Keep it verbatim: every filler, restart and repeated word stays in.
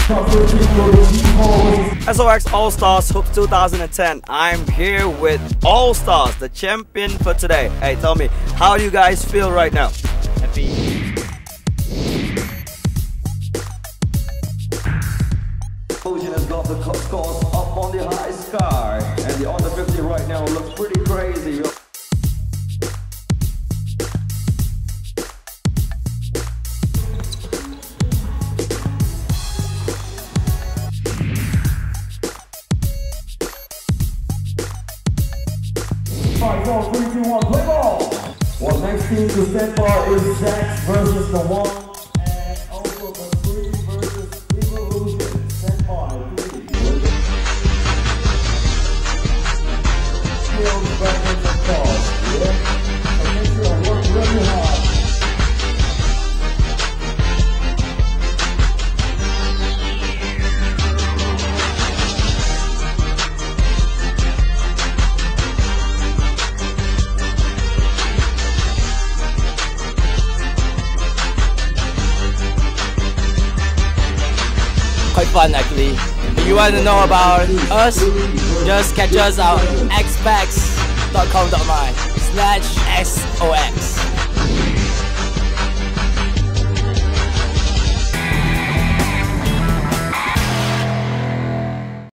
S O X All-Stars Hoops two thousand ten. I'm here with All-Stars, the champion for today. Hey, tell me, how do you guys feel right now? Happy. Ocean has got the scores up on the high sky, and the under fifty right now looks pretty crazy. Five, four, three, two, one, play ball! Well, next team to stand for is S O X versus the one. And also the three versus Evolution. Stand by, three. Skills versus the ball. Yeah. So make sure you work really hard. Quite fun actually. If you want to know about us, just catch us out x packs dot com dot my slash S O X.